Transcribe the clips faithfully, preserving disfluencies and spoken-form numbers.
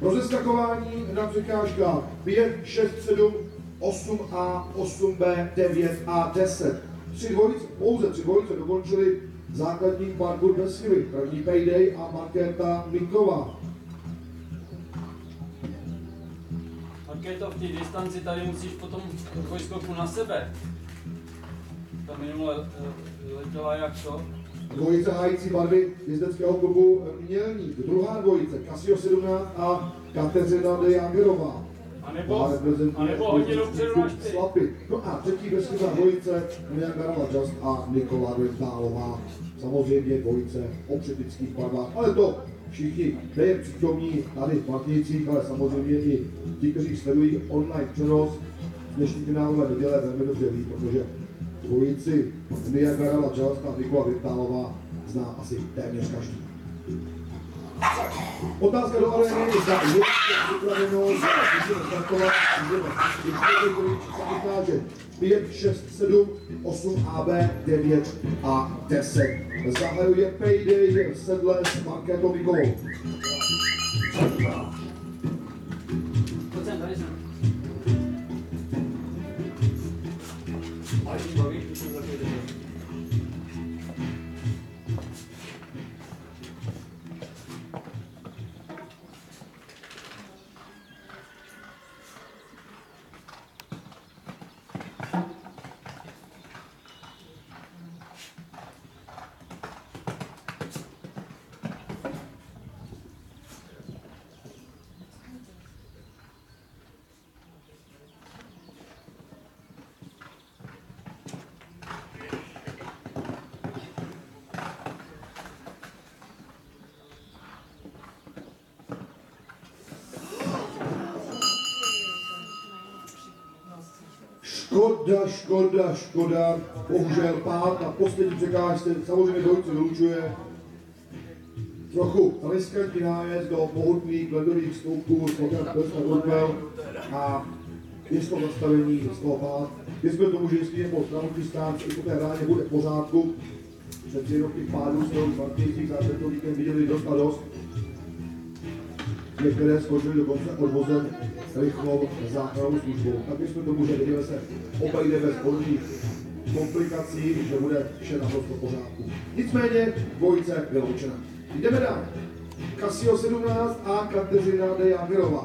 Rozeskakování na překážkách pět, šest, sedm, osm A, osm B, devět a deset. Tři dvojice, pouze tři dvojice dokončili základní parkour bez chyby. První Payday a Markéta Miková. Markéto, v té distanci tady musíš potom dvojskoku na sebe. Ta minule letěla jak to? Dvojice hájící barvy jezdeckého klubu Mělník. Druhá dvojice Casio sedmnáct a Kateřina de Jagerová. A nebo, a nebo hodně dopředu na Slapy. No a třetí bezchybná dvojice Niagara Just a Nikola Grintálová. Samozřejmě dvojice o přetických barvách, ale to všichni nejen přítomní tady v Matějcích, ale samozřejmě i ti, kteří sledují online přenos dnešní finálové neděle, velmi dobře ví, protože dvojici Niagara Just a Nikola Grintálová zná asi téměř každý. Otázka do arény, zda je připraveno, můžeme startovat, můžeme vycházet pět, šest, sedm, osm A B, devět a deset. Zahajuje Payday sedle s Markétou Mikovou. Pojď sem, tady jsem. Ale tím bavíš, to jsem takový dobrý. Škoda, škoda, škoda, bohužel pád na poslední překážce, samozřejmě dvojice vylučuje trochu riskantní nájezd do mohutných ledových sloupků, a je z toho zastavení, z toho pád. Věřme tomu, že jestli je po zdravotní stránce i po té ráně bude v pořádku, před tři roky pádů se v Martějcích za tento víkend viděli dost a dost. Některé skočily dokonce odvozem rychlou záchrannou službou. Tak věřme tomu, že viděli se obejde bez podobných komplikací, že bude vše naprosto v pořádku. Nicméně dvojice vyloučena. Jdeme dál. Casio sedmnáct a Kateřina de Jagerová.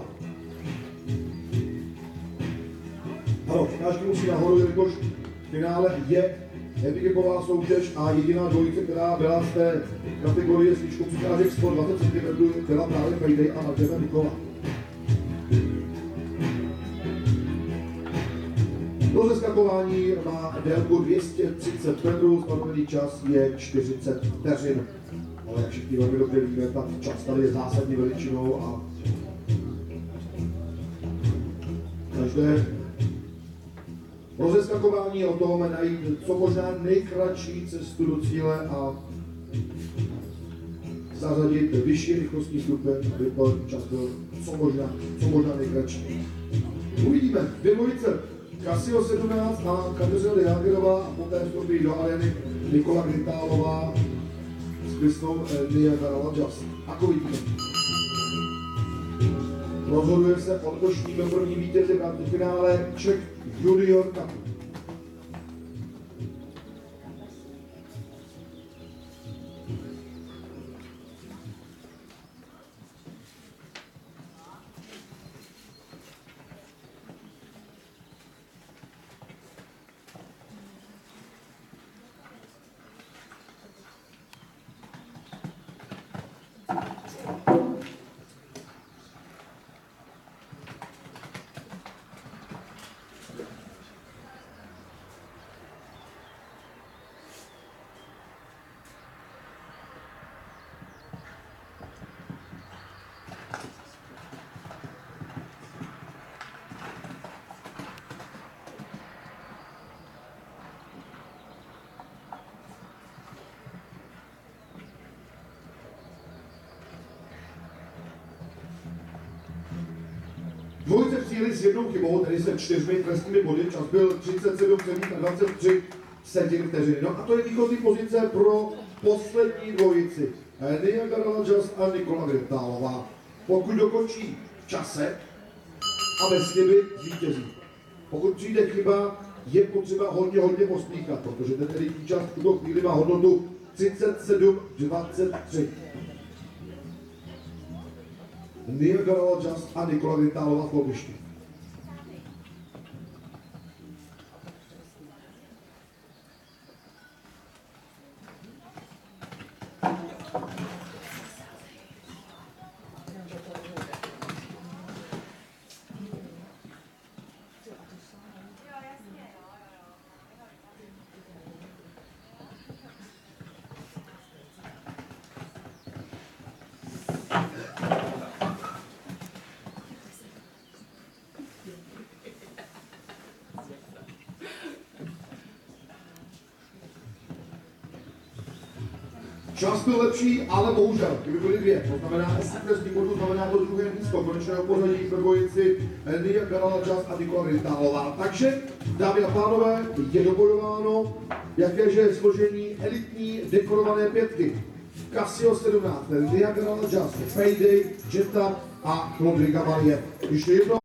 Ano, překážky musí nahoru, jelikož v finále je handicapová soutěž a jediná dvojice, která byla z té kategorie s výškou překážek sto dvacet centimetrů, byla právě Payday a Markéta Miková. Rozeskakování má délku dvě stě třicet metrů, stanovený čas je čtyřicet vteřin. Ale jak všichni velmi dobře víme, tak čas tady je zásadní veličinou a každé rozeskakování je o tom najít co možná nejkratší cestu do cíle a zařadit vyšší rychlostní stupeň, aby to čas byl co možná, co možná nejkratší. Uvidíme, dvě dvojice, Casio sedmnáct a Kateřina de Jagerová a poté vstoupí do arény Nikola Grintálová s Kristou Niagara Just. Ako vidíme. Rozhoduje se o letošním prvním vítězi v finále Czech Junior Cupu. Dvojice přijeli s jednou chybou, tedy se čtyřmi trestnými body, čas byl třicet sedm a dvacet tři vteřiny. No a to je výchozí pozice pro poslední dvojici. Niagara Just a Nikola Grintálová. Pokud dokončí v čase a bez chyby zvítězí. Pokud přijde chyba, je potřeba hodně, hodně pospíchat, protože ten elitní čas v tuto chvíli má hodnotu třicet sedm dvacet tři. Niagara Just a Nikola Grintálová v kolbišti. Čas byl lepší, ale bohužel, kdyby byly dvě, to znamená osm trestních bodů, znamená to druhé místo konečného pořadí ve dvojici Niagara Just a Nikola Grintálová. Takže, dámy a pánové, je dobojováno, jakéže je složení elitní dekorované pětky. Casio sedmnáct, Niagara Just, Payday, Jetta a Claude Gavalier. Ještě jedno.